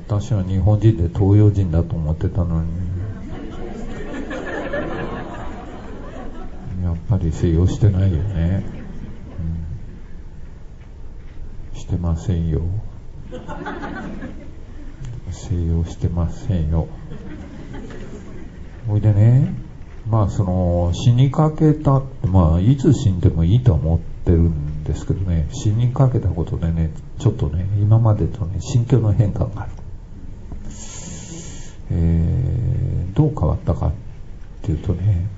私は日本人で東洋人だと思ってたのに、やっぱり西洋してないよね、してませんよ、西洋してませんよ。ほいでね、その死にかけたって、いつ死んでもいいと思ってるんですけどね、死にかけたことでね、ちょっとね、今までとね、心境の変化がある。どう変わったかっていうとね、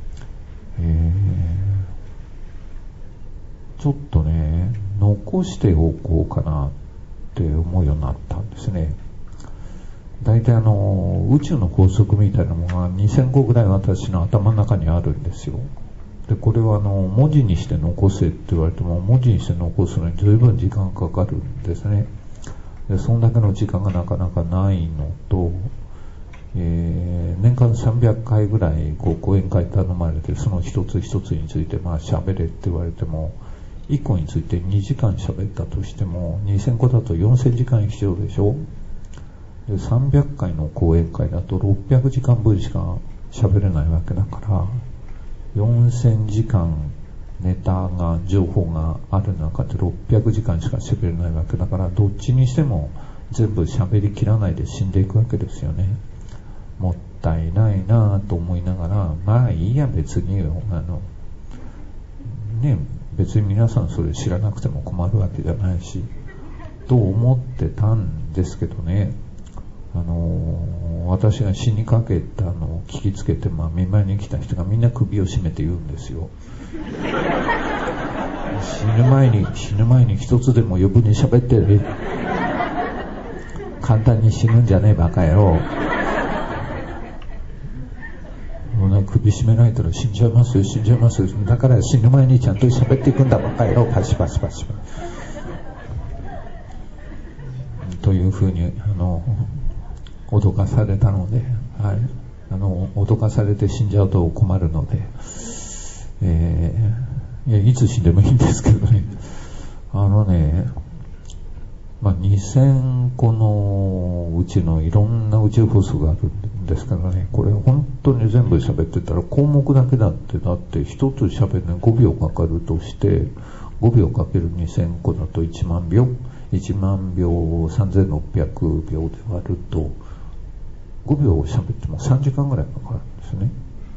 ちょっとね、残しておこうかなって思うようになったんですね。大体宇宙の法則みたいなものが2000個ぐらい私の頭の中にあるんですよ。でこれは文字にして残せって言われても、文字にして残すのに随分時間かかるんですね。でそんだけの時間がなかなかないのと、年間300回ぐらい講演会頼まれて、その一つ一つについて喋れって言われても、1個について2時間喋ったとしても2000個だと4000時間必要でしょ。で300回の講演会だと600時間分しか喋れないわけだから、4000時間ネタが情報がある中で600時間しか喋れないわけだから、どっちにしても全部喋りきらないで死んでいくわけですよね。もったいないなぁと思いながら、いいや別によ、別に皆さんそれ知らなくても困るわけじゃないしと思ってたんですけどね、私が死にかけたのを聞きつけて、見舞いに来た人がみんな首を絞めて言うんですよ。死ぬ前に一つでも余分に喋ってる。簡単に死ぬんじゃねえバカ野郎。首絞められたら死んじゃいますよ、死んじゃいますよ。だから死ぬ前にちゃんと喋っていくんだバカ野郎、パシパシパシパシというふうに脅かされたので、脅かされて死んじゃうと困るので、いつ死んでもいいんですけどね、2000個のうちのいろんな宇宙法則があるんですからね、これ本当に全部喋ってたら項目だけだって一つ喋るのに5秒かかるとして、5秒かける2000個だと1万秒、1万秒を3600秒で割ると5秒を喋っても3時間ぐらいかかるんですね。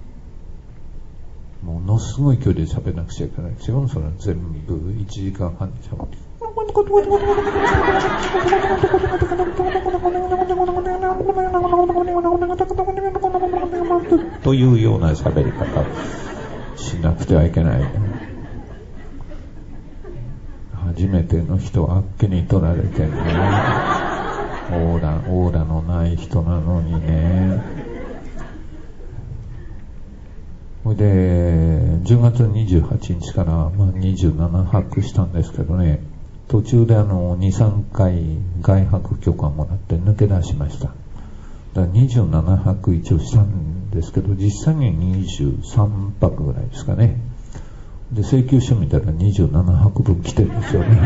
ものすごい距離で喋らなくちゃいけないですよ。それ全部1時間半で喋ってというような喋り方しなくてはいけない。初めての人はあっけに取られてね、オーラのない人なのにね。それで10月28日から27泊したんですけどね、途中で2、3回外泊許可もらって抜け出しました。だから27泊一応したんですけど、実際に23泊ぐらいですかね。で請求書見たら27泊分来てるんですよね。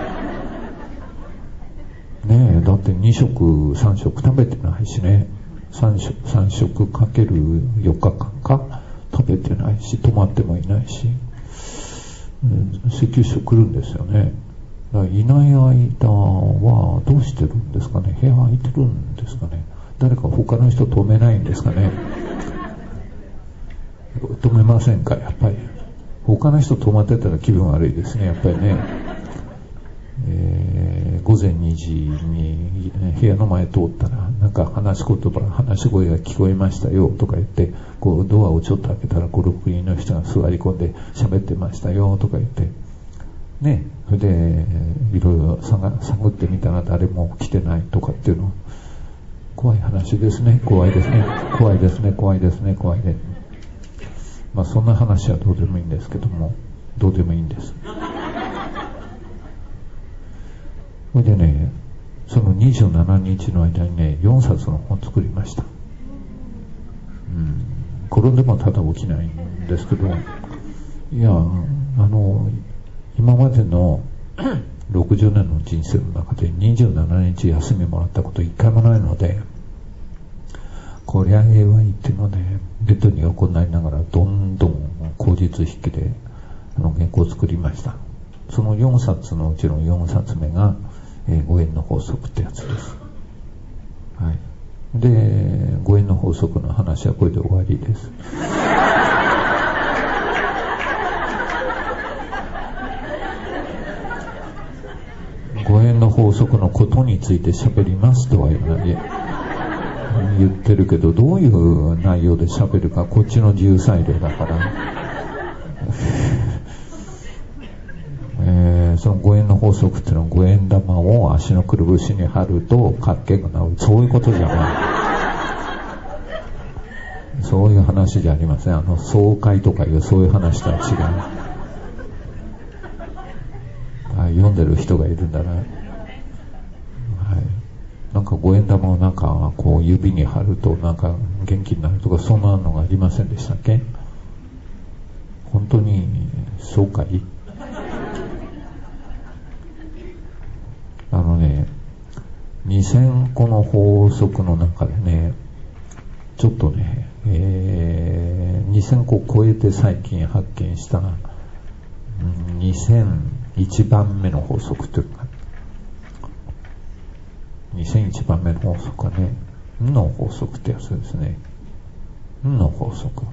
ねえ、だって2食3食食べてないしね、3食かける4日間か食べてないし、泊まってもいないし、請求書来るんですよね。だからいない間はどうしてるんですかね。部屋空いてるんですかね。誰か他の人止めないんですかね。止めませんか。やっぱり他の人泊まってたら気分悪いですね、やっぱりね。午前2時に部屋の前通ったら、なんか話し声が聞こえましたよとか言って、ドアをちょっと開けたら5、6人の人が座り込んで喋ってましたよとか言ってね。それでいろいろ探ってみたら誰も来てないとかっていうの、怖い話ですね。怖いですね。そんな話はどうでもいいんですけども、どうでもいいんです。それでね、その27日の間にね、4冊の本を作りました。転んでもただ起きないんですけど、いや、今までの 60年の人生の中で27日休みもらったこと1回もないので、こりゃええわいっていうので、ベッドに横になりながらどんどん口実引きで原稿を作りました。その4冊のうちの4冊目が、5円の法則ってやつです。はい。で、5円の法則の話はこれで終わりです。5円の法則のことについて喋りますとは言ってるけど、どういう内容で喋るかこっちの自由裁量だからその5円の法則っていうのは5円玉を足のくるぶしに貼ると活気が治る、そういうことじゃないそういう話じゃありません。総会とかいうそういう話とは違う。読んでる人がいるんだな。はい。なんか5円玉をなんかこう指に貼るとなんか元気になるとか、そんなのがありませんでしたっけ？本当にそうかい？2000個の法則の中でね、ちょっとね、2000個超えて最近発見した2001番目の法則というか、2001番目の法則はね、の法則ってやつですね。の法則。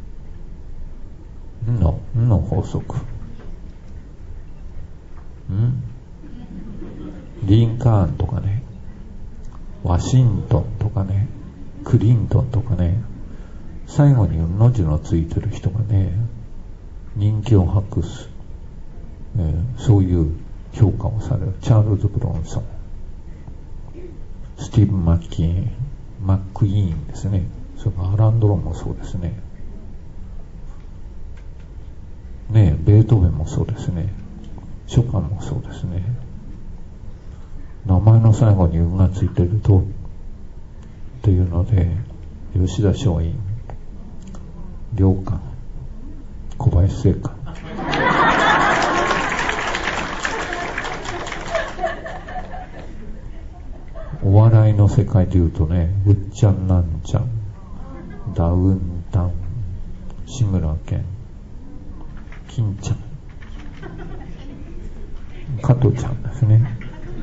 の法則。リンカーンとかね、ワシントンとかね、クリントンとかね、最後にの字のついてる人がね、人気を博す、そういう評価をされる。チャールズ・ブロンソン、スティーブン・マックイーンですね。それからアラン・ドロンもそうですね。ねえ、ベートーベンもそうですね。ショパンもそうですね。名前の最後に運がついてるとっていうので、吉田松陰、良寛、小林正観、お笑いの世界でいうとね、うっちゃんなんちゃん、ダウンタウン、志村けん、金ちゃん、加トちゃんですね。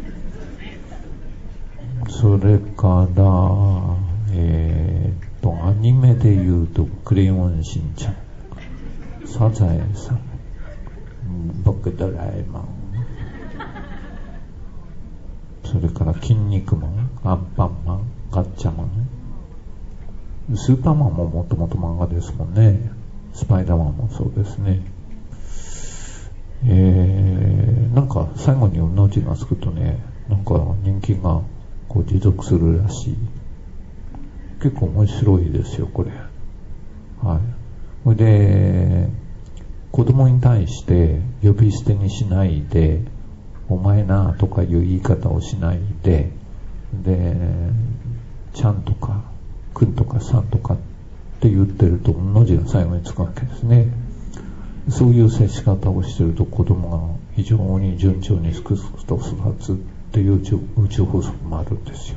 それからアニメで言うとクレヨンしんちゃん、サザエさん、僕ドラえもん、それから筋肉マン、アンパンマン、ガッチャマン、スーパーマンももともと漫画ですもんね。スパイダーマンもそうですね。なんか最後にの字がつくとね、なんか人気がこう持続するらしい。結構面白いですよこれ。はい。それで子供に対して呼び捨てにしないで、お前なとかいう言い方をしないで、でちゃんとかくんとかさんとかって言ってるとの字が最後につくわけですね。そういう接し方をしてると子供が非常に順調にすくすくと育つっていう宇宙法則もあるんですよ。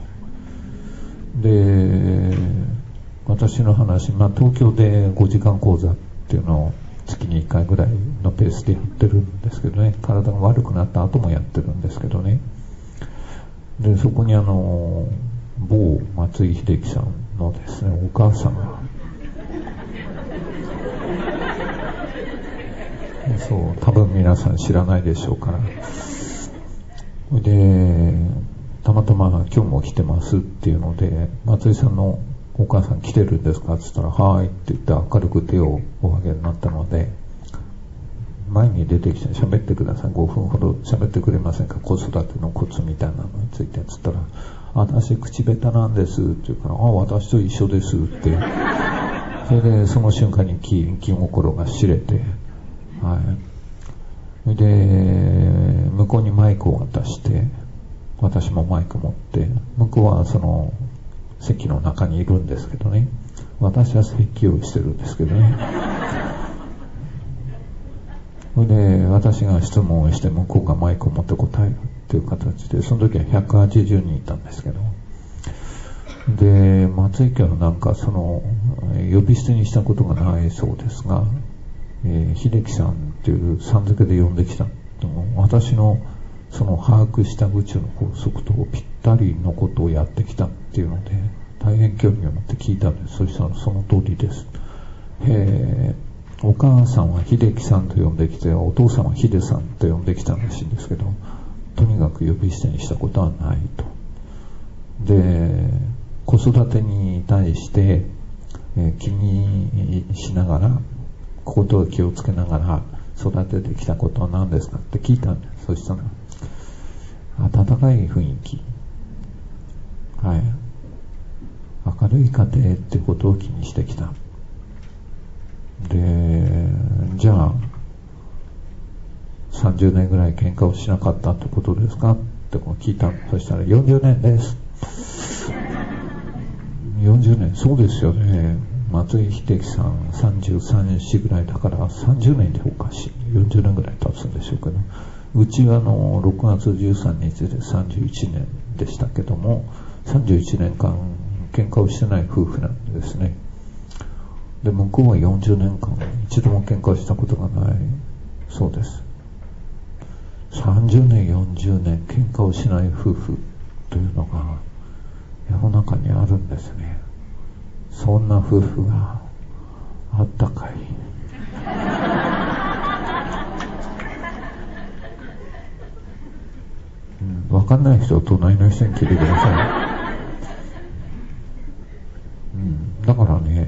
で、私の話、東京で5時間講座っていうのを月に1回ぐらいのペースでやってるんですけどね、体が悪くなった後もやってるんですけどね。で、そこに某松井秀喜さんのですね、お母さんが、そう、多分皆さん知らないでしょうから。で、たまたま今日も来てますっていうので、松井さんのお母さん来てるんですかって言ったら、はーいって言って明るく手をお上げになったので、前に出てきて喋ってください。5分ほど喋ってくれませんか、子育てのコツみたいなのについてって言ったら、私口下手なんですって言うから、私と一緒ですって。それでその瞬間に気心が知れて、はい。で、向こうにマイクを渡して、私もマイク持って、向こうはその席の中にいるんですけどね、私は席をしてるんですけどね。 それで私が質問をして向こうがマイクを持って答えるっていう形で、その時は180人いたんですけど、で松井家はなんかその呼び捨てにしたことがないそうですが、秀樹さんっていうさん付けで呼んできたと、私のその把握した宇宙の法則とぴったりのことをやってきたっていうので、大変興味を持って聞いたんです。そしたらその通りです。お母さんは秀樹さんと呼んできて、お父さんは秀さんと呼んできたらしいんですけど、とにかく呼び捨てにしたことはないと。で子育てに対して、気にしながら、ことを気をつけながら育ててきたことは何ですかって聞いたんです。そしたら温かい雰囲気、はい、明るい家庭っていうことを気にしてきた。でじゃあ30年ぐらい喧嘩をしなかったってことですかって聞いた。そしたら40年です。40年、そうですよね。松井秀樹さん33、4ぐらいだから30年でおかしい。40年ぐらい経つんでしょうけど、うちは6月13日で31年でしたけども、31年間喧嘩をしてない夫婦なんですね。で向こうは40年間一度も喧嘩をしたことがないそうです。30年40年喧嘩をしない夫婦というのが世の中にあるんですね。そんな夫婦があったかい。分かんない人は隣の人に聞いてください。だからね、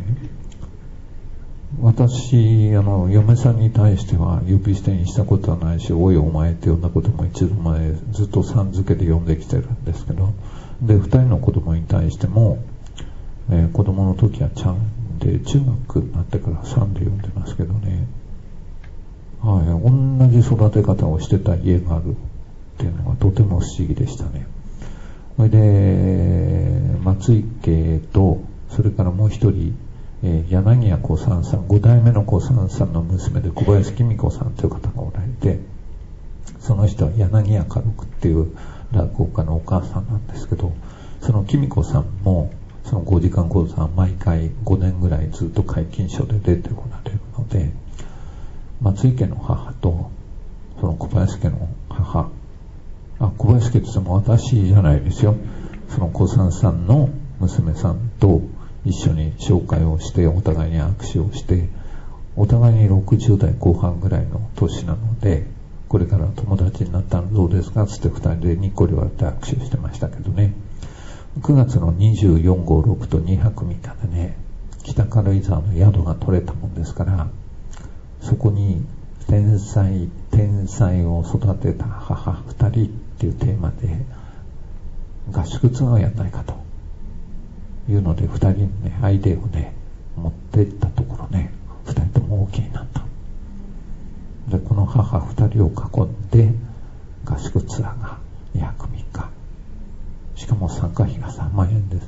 私嫁さんに対しては呼び捨てにしたことはないし、おいお前って呼んだことも一度前、ずっとさん付けで呼んできてるんですけど、で2人の子供に対しても、子供の時はちゃんで、中学になってからさんで呼んでますけどね、はい、同じ育て方をしてた家があるっていうのがとても不思議でしたね。それで松井家と、それからもう一人、柳家小三さん、5代目の小三さんの娘で小林紀美子さんという方がおられて、その人は柳家家禄っていう落語家のお母さんなんですけど、その紀美子さんもその5時間講座は毎回5年ぐらいずっと皆勤賞で出ておられるので、松井家の母とその小林家の母、小林家って言っても私じゃないですよ、その小三さんの娘さんと一緒に紹介をして、お互いに握手をして、お互いに60代後半ぐらいの年なので、これから友達になったらどうですかつって2人でにっこり笑って握手してましたけどね。9月の24、5、6と2泊3日でね、北軽井沢の宿が取れたもんですから、そこに天才を育てた母2人っていうテーマで合宿ツアーをやらないかというので、2人にねアイデアをね持っていったところね、2人とも OK になった。でこの母2人を囲んで合宿ツアーが2泊3日、しかも参加費が3万円です。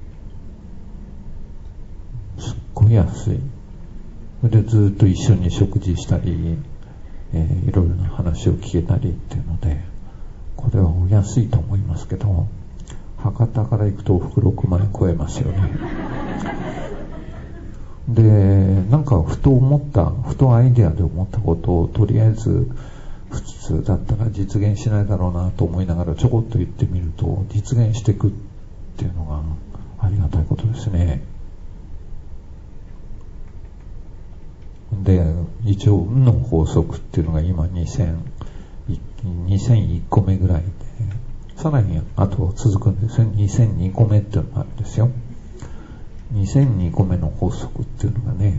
すっごい安い。それでずっと一緒に食事したり、いろいろな話を聞けたりっていうので、これはお安いと思いますけど、博多から行くと往復6万円超えますよね。でなんかふとアイデアで思ったことを、とりあえず普通だったら実現しないだろうなと思いながらちょこっと言ってみると実現していくっていうのがありがたいことですね。で一応運の法則っていうのが今2001個目ぐらいで、さらにあと続くんですよ。2002個目っていうのがあるんですよ。2002個目の法則っていうのがね、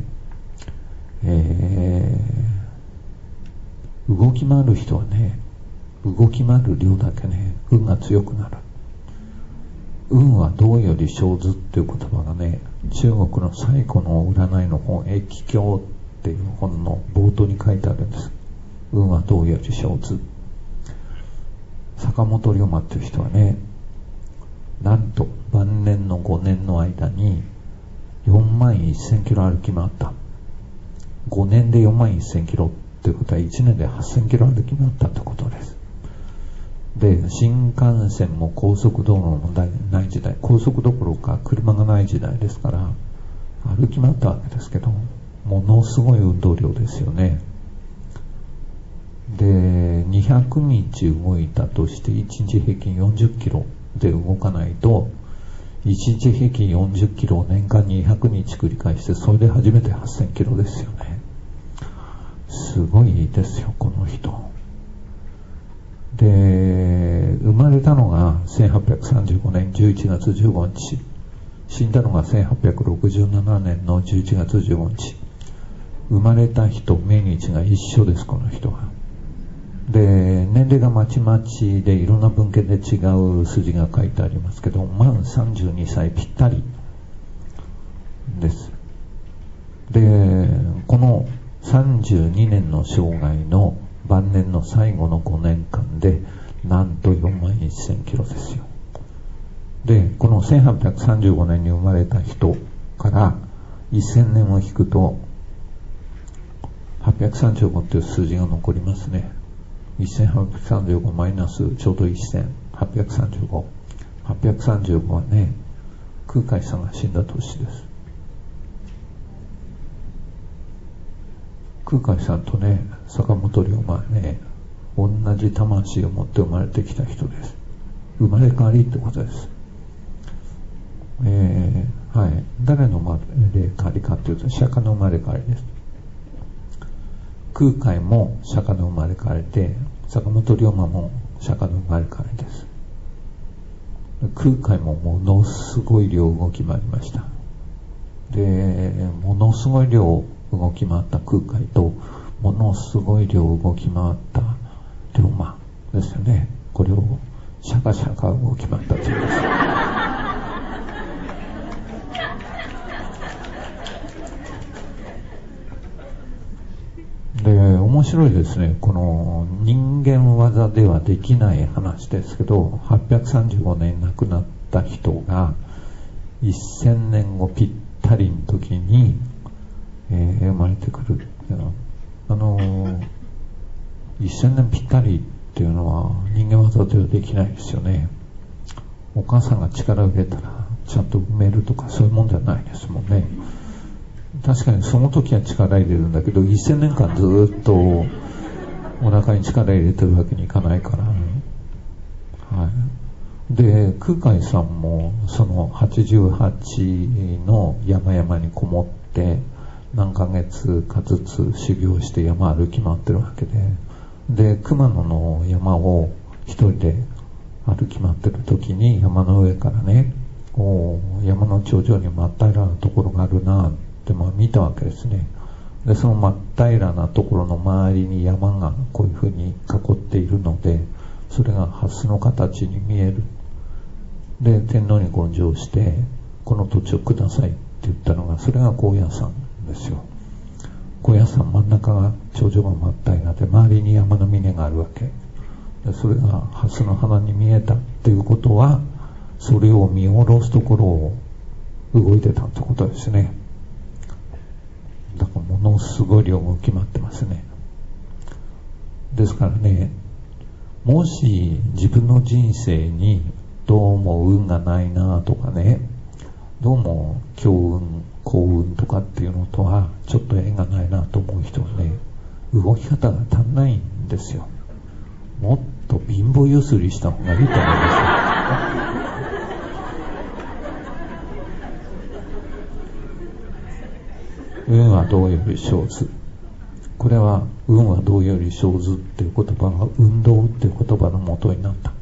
動き回る人はね、動き回る量だけね運が強くなる。運は道より生ずっていう言葉がね、中国の最古の占いの本易経っていう本の冒頭に書いてあるんです。運は道より生ず。坂本龍馬っていう人はね、なんと晩年の5年の間に4万1000キロ歩き回った。5年で4万1000キロっということは1年で8000キロ歩き回ったってことです。で、新幹線も高速道路もない時代、高速どころか車がない時代ですから歩き回ったわけですけど、ものすごい運動量ですよね。で、200日動いたとして1日平均40キロで動かないと、1日平均40キロを年間200日繰り返して、それで初めて8000キロですよね。すごいですよ、この人。で、生まれたのが1835年11月15日。死んだのが1867年の11月15日。生まれた日と命日が一緒です、この人は。で、年齢がまちまちでいろんな文献で違う数字が書いてありますけど、満32歳ぴったりです。で、この32年の生涯の晩年の最後の5年間でなんと41000キロですよ。で、この1835年に生まれた人から1000年を引くと835っていう数字が残りますね。1835マイナスちょうど1835。835はね、空海さんが死んだ年です。空海さんとね、坂本龍馬はね、同じ魂を持って生まれてきた人です。生まれ変わりってことです。はい。誰の生まれ変わりかというと、釈迦の生まれ変わりです。空海も釈迦の生まれ変わりで、坂本龍馬も釈迦の生まれ変わりです。空海もものすごい量動き回りました。で、ものすごい量動き回った空海と、ものすごい量動き回った龍馬ですよね。これをシャカシャカ動き回ったというんです。で、面白いですね。この人間技ではできない話ですけど、835年亡くなった人が1000年後ぴったりの時に、生まれてくる。1000年ぴったりっていうのは人間技ではできないですよね。お母さんが力を入れたらちゃんと埋めるとかそういうもんじゃないですもんね。確かにその時は力入れるんだけど、1000年間ずっとお腹に力入れてるわけにいかないから、はい。で、空海さんもその88の山々にこもって何ヶ月かずつ修行して山歩き回ってるわけで、熊野の山を一人で歩き回ってる時に、山の上からね、山の頂上に真っ平らなところがあるなって見たわけですね。で、その真っ平らなところの周りに山がこういうふうに囲っているので、それが蓮の形に見える。で、天皇に言上して、この土地をくださいって言ったのが、それが高野山ですよ。高野山真ん中が頂上が真っ平らで、周りに山の峰があるわけで、それが蓮の花に見えたっていうことは、それを見下ろすところを動いてたってことですね。だからものすごい量動き回ってますね。ですからね、もし自分の人生にどうも運がないなとかね、どうも強運幸運とかっていうのとはちょっと縁がないなと思う人はね、動き方が足んないんですよ。もっと貧乏ゆすりした方がいいと思いますよ。運はどうより生ず。これは運はどうより生ずっていう言葉が運動っていう言葉の元になった。